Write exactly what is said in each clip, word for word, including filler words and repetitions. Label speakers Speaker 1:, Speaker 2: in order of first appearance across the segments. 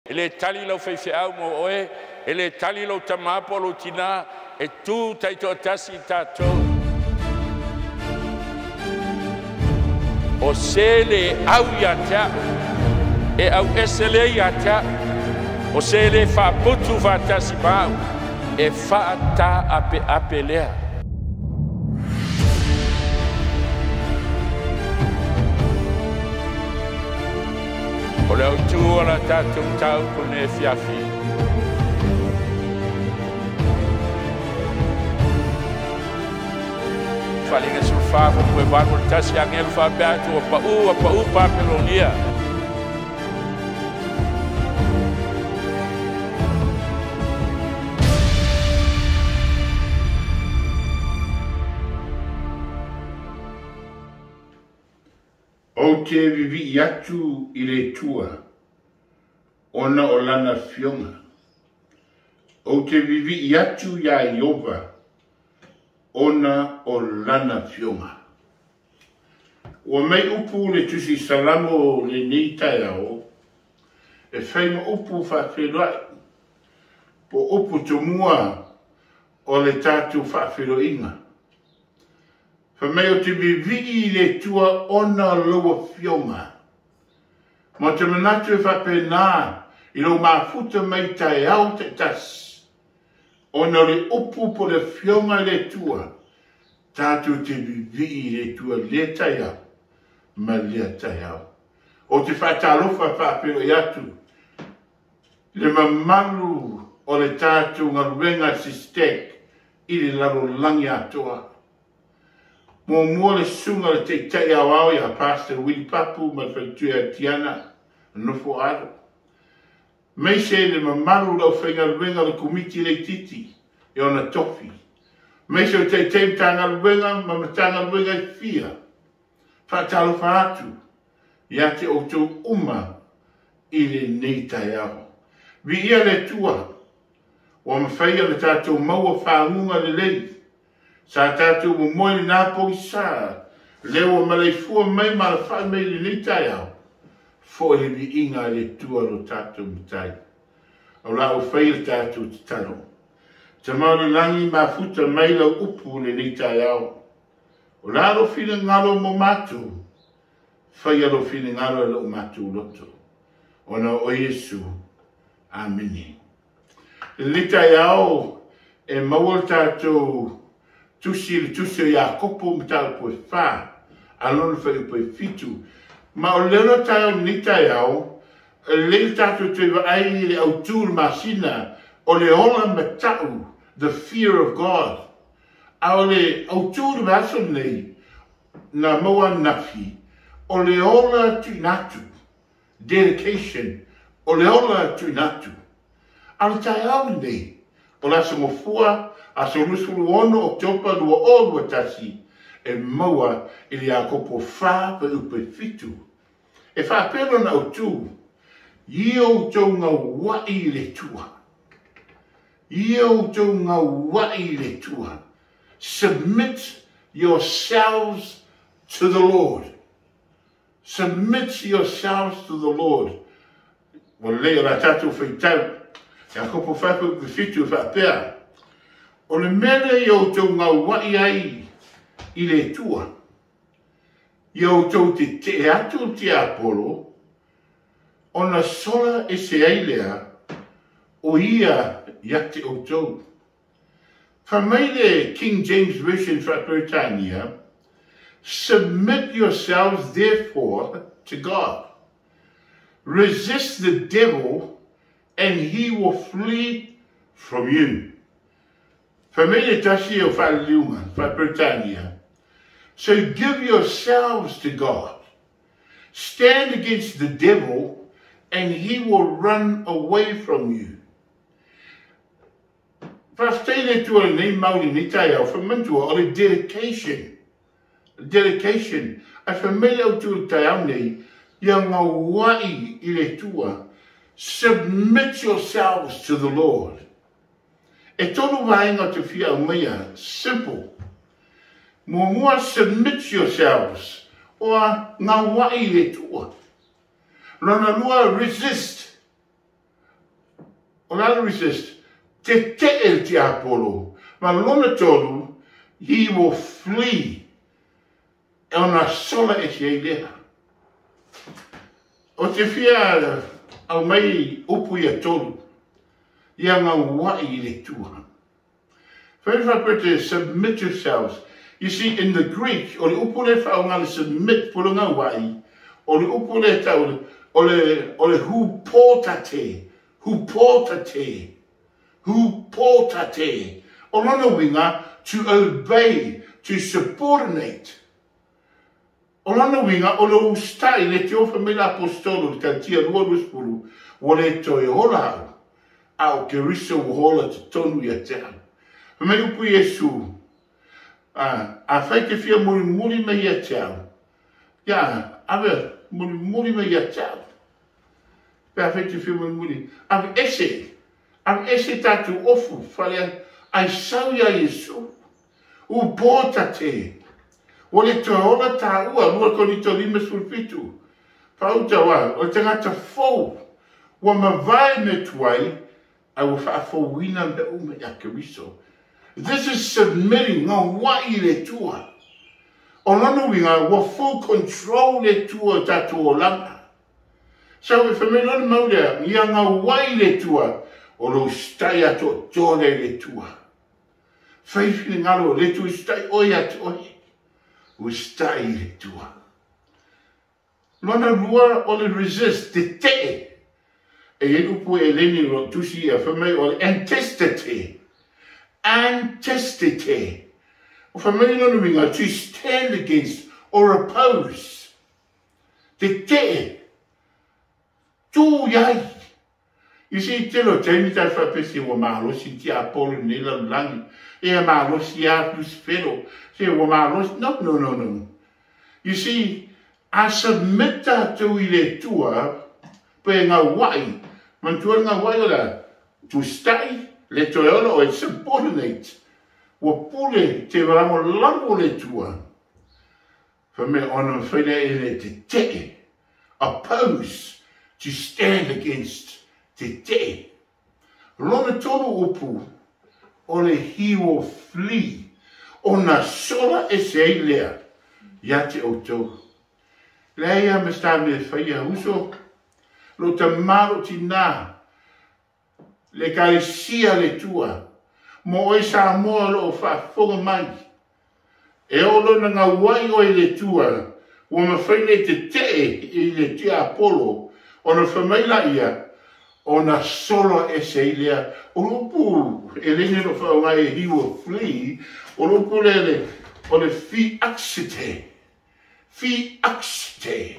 Speaker 1: Ele tali lau whaiwhiau mo oe, ele tali lau tamapo lo tina, e tū taito atasi tātou. O sele au ia tea, e au esele ia tea, o sele whaputu whatasi pāu, e whaata ape ape lea. O leo tū ala tātou tau kone fiafi. Whalinga sulfafo koe wano tasi angelu whabeatu o pa'u a pa'u papelonia.
Speaker 2: O te vivi atu i le tua, ona o lana fionga. O te vivi atu ia Iova, ona o lana fionga. Ua mei upu le tusi salamo le neitai ao, e whaima upu whawhirai, po upu tomua o le tātu whawhiroinga. Whamei o te vivi le tua ona loa fionga. Mo te manatu e whapena i lo mafuta mai tai au te tas. Ona le upu po le fionga le tua. Tātu te vivi le tua le tai au. Ma lea tai au. O te whatalofa whapero i atu. Le mamaru o le tātu ngaruenga si stek i le laro langi atoa. Mo mua le sunga le te tei au au ia Pastor Willie Papu ma whaitua Tiana nofo aro. Mei se le mamaru lau whainga ruenga le komiti le titi e ona tofi. Mei se o te tei tanga ruenga ma matanga ruenga i fia. Whatalo whaatu ia te o tō uma i le nei tai au. Vi ia le tua o mawhaia le tātou maua whaunga le lei. Sa tātou mo moe nā po i sā, leo malei fua mai ma la whai mei li ni tai au, fo le vi inga le tua ro tātou mitai. Au la o whai le tātou te tano. Te mauri langi ma futa mai la upu le ni tai au. O la ro fina ngalo mo matu, whai aro fina ngalo lo matu loto. Ona o Yesu, amini. Le ni tai au, e maua tātou, tusi le tusi o Iakopo mtau poe wha, alona whai poe fitu. Ma o leo tau ni tai au, le tatu te wa ai le au tūr masina, o le ola matau, the fear of God. A o le au tūr mason nei, na moa nafi, o le ola tuinatu, dedication, o le ola tuinatu. A le tai au nei, o la samofua, a se rusuru ono Oktoba lua o lua tasi e maua i le Iakopo wha pa upe fitu. E wha pēro na o tū, i o tau ngā wai le tua. I o tau ngā wai le tua. Submit yourselves to the Lord. Submit yourselves to the Lord. Wa leo la tātou whaitau, Iakopo wha pa upe fitu wha pēra. O le mele i o tau ngā wai ai i le tua. I o tau te te atu te Apolo, o na sola e se ailea o ia ia te o tau. Whamai le King James Version fra Britannia, submit yourselves therefore to God. Resist the devil and he will flee from you. Familia tasi o whaliunga, wha Britannia. So give yourselves to God. Stand against the devil and he will run away from you. Whastele tua nei mauri ni tai au, whamantua o le dedication. Dedication. A familia o tua tai au nei, ia ngā wai i le tua. Submit yourselves to the Lord. E tonu wainga te whia umea, simple. Mo mua submit yourselves, oa ngā wai le tua. Rana lua resist. O lana resist. Te te el te Apollo. Ma lona tolu, he will flee. E ona sola e te eilea. O te fia au mai upu ia tolu. Ia ngā wai I le tua. Very important, submit yourselves. You see, in the Greek, o le upu le whao ngā le submit pulu ngā wai, o le upu le tau, o le, o le hu pōtate, hu pōtate, hu pōtate. O lana winga, to obey, to subordinate. O lana winga, o le ustai, le te ofa me la apostolo, ka tia rua ruspuru, o le toi hola au, au ke riso hola te tonu ia te au. Me upu Yesu, a a fai te fia muri muri me ia te au. Ia, ave, muri muri me ia te au. Pe a fai te fia muri muri. Ave ese, ave ese tatu ofu, fale ai sau ia Yesu. U pōta te. O le toa ona tā ua, mua koni to lima sulpitu. Pauta wa, o te ngata fau. Wa mawai me tuai, ai wa wha fau wina me ume a keriso. This is submitting ngā wai le tua. O lana winga, wa full control le tua tatu o langa. So if a me lana maulea, ia ngā wai le tua, o lo stai ato tōre le tua. Whaiwhini ngaro, le tua stai oi ato oi. O stai le tua. Lana rua o le resist, te te. E e upu e leni ro tusi a whamei o le antestate. Antestate. Of a man to stand against or oppose. Te te. Tu yai. You see, telo temi ta fa pesi wa marosi ti Apollo nela langi. E a marosi a plus fero. Se wa marosi. No, no, no, no. You see, a submita to ile tua pe ngā wai. Man tua ngā wai ora. To stay. Le toeolo o e subordinate. Wa pule te waramo lango le tua. For me ona whaine e le te te. Oppose. To stand against te te. Lona tolu upu. Ole he will flee. Ona sola e se lea. Ya te auto. Leia me sta me whaia uso. Lo te maro ti nā. Le kalesia le tua. Mo e sa moa lo fa fonga mai. E o lona ngā wai o le tua. Wa ma whaine te te i le te Apollo. O na whamaila ia. O na solo e se ilea. O lupu e lene no whaungai e he will flee. O lupu le le. O le fi axite. Fi axite.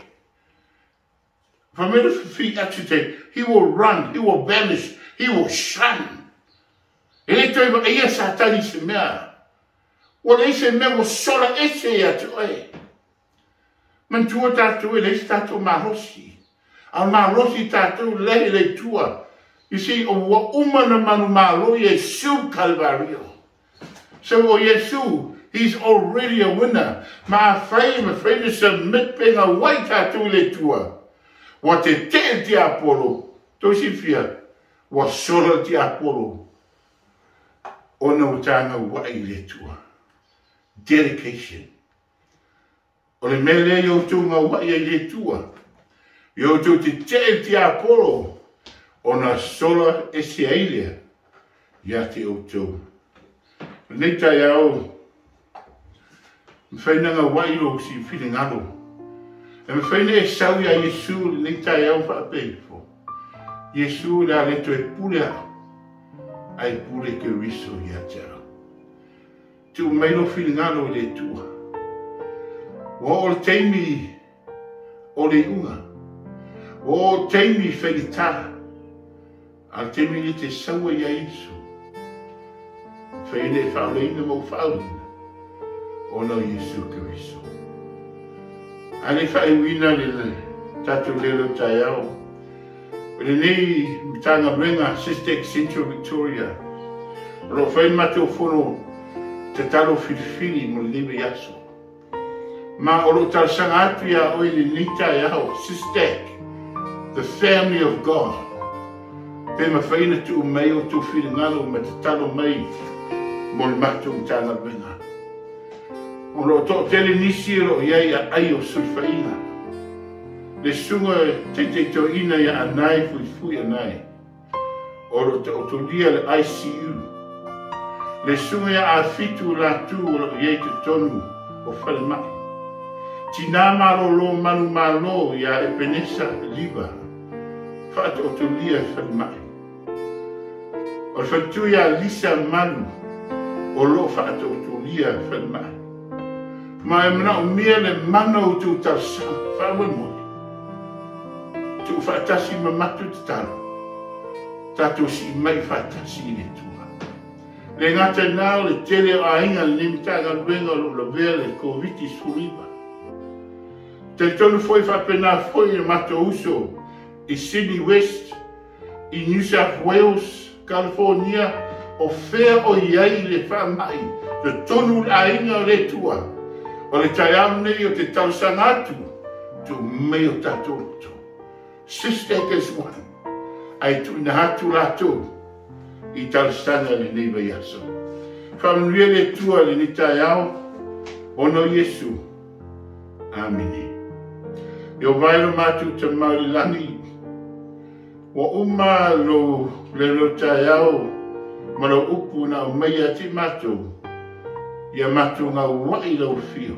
Speaker 2: Whamena fi axite. He will run. He will vanish. He will shun. E le toi ma ea sa tani se mea. O le se mea o sola e se ea te oe. Man tua tātou e le se tātou marosi. A marosi tātou lehe le tua. You see, o wa umana manu malo Yesu Calvario. So o Yesu, he's already a winner. Ma a whai, ma whai na submit pe ngā wai tātou le tua. Wa te te te Apollo. Tosi fia. Wa sola te Apollo. Ona o tanga wai le tua. Dedication. O le mele yo tu ngā wai le tua. Yo tu te te te Apollo. Ona sola e se ailea. Ya te o tu. Nei tai au. Mwhaina ngā wai lo si whine ngaro. E mwhaina e saui a Yesu nei tai au wha peifo. Yesu la le to e pule a. Ai pule ke riso ia tau. Tu meilo whine ngaro le tua. Wa o teimi o le unga. O teimi whaitara. Al teimi ni te saua ia Yesu. Whaine whaureina mo whaurina. Ona Yesu Kiriso. Ane whaiwina le le tatu lelo tai au. Le nei mitanga brenga Sister Central Victoria. Ro whain mato whono te talo whiriwhiri mo lebe yaso. Ma oro tarsanga atu ia oi le nei tai au. Sister, the family of God. Pe ma whaina tu mai o tu whiri ngalo ma te talo mai mo le matu mtanga benga. O lo to tele nisi ro iai a ai o sui whaina. Le sunga te te to ina ia anai fui fui anai. O lo te otolia le I C U. Le sunga ia a fitu la tu o lo iai te tonu o whale mai. Tina maro lo manu malo ia e penesa liva. Whaata otolia whale mai. O whatu ia lisa manu o lo whaata otolia whale mai. Ma e mana o mea le mana o tu tausa whawe moi. Tu whaatasi ma matu te taro. Tato si mai whaatasi le tua. Le ngata nao le tele o ainga le nimitaga luenga lo la vea le koviti suriba. Te tonu foi whapena foi e mato uso i Sydney West, i New South Wales, California, o whea o iai le whamai, te tonu ainga le tua. O le taiam nei o te tausanga atu, tu mei o tatoto. Sister is one. Ai tu ina hatu lato, i tausanga le neiva yaso. Whamanuia le tua le ni taiao, ono Yesu. Amini. Yo vairo matu te maulilani. Wa uma lo le lo taiao, ma lo upu na o mei ati matu. Ia matu ngā wai lau fio.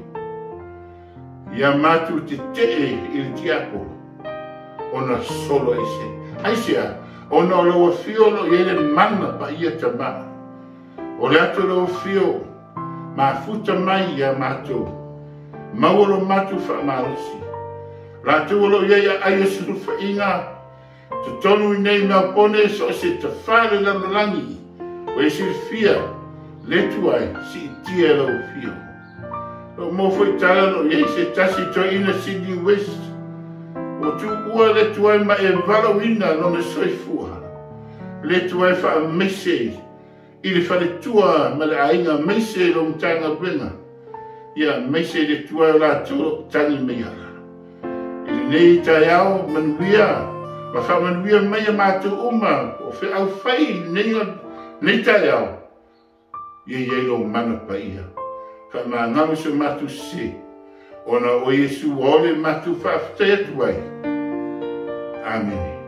Speaker 2: Ia matu te tee i le tiapo. Ona solo ese. Aisea, ona lau fio lo iele mana pa ia tama. O le ato lau fio, ma futa mai ia matu. Mauolo matu wha marusi. Ratu olo ia aia suru wha inga. Te tonu nei mea pone so se te whare la malangi. O esi fia. Le tuai si tia lau fio. O mo foi tala no iei se tasi to ina Sydney West. O tu ua le tuai ma e valo ina no me soifua. Le tuai wha mese. I le whale tua ma le ainga mese lo mtanga benga. Ia mese le tuai la tolo tangi meara. I le nei tai au manuia. Ma wha manuia mea mātu uma. O whi au whai nei tai au. Ia iei lo mana pa ia. Ka ma ngamu se matu se. Ona o Yesu ole matu whaafitai atu ai. Amen.